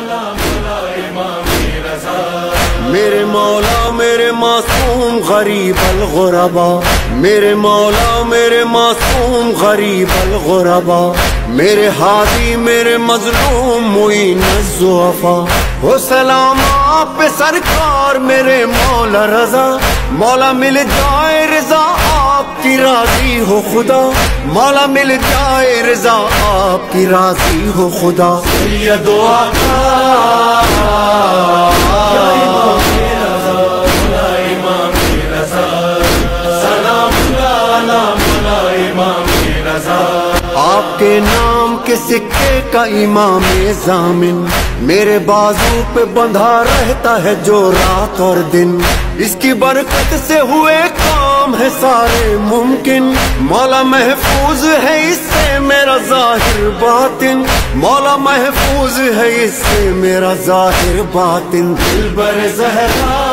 میرے مولا میرے معصوم غریب الغربا، میرے مولا میرے معصوم غریب الغربا، میرے ہادی میرے مظلوم معین الضعفاء، ہو سلام آپ پہ سرکار میرے مولا رضا، مولا مل جائے رضا آپ کی راضی ہو خدا، مولا مل جائے رضا آپ کی راضی ہو خدا۔ سید و آقا آپ کے نام کے سکے کا امام ضامن، میرے بازو پہ بندھا رہتا ہے جو رات اور دن، اس کی برکت سے ہوئے کام ہے سارے ممکن، مولا محفوظ ہے اس سے میرا ظاہر باطن، مولا محفوظ ہے اس سے میرا ظاہر باطن۔ دلبر زہرا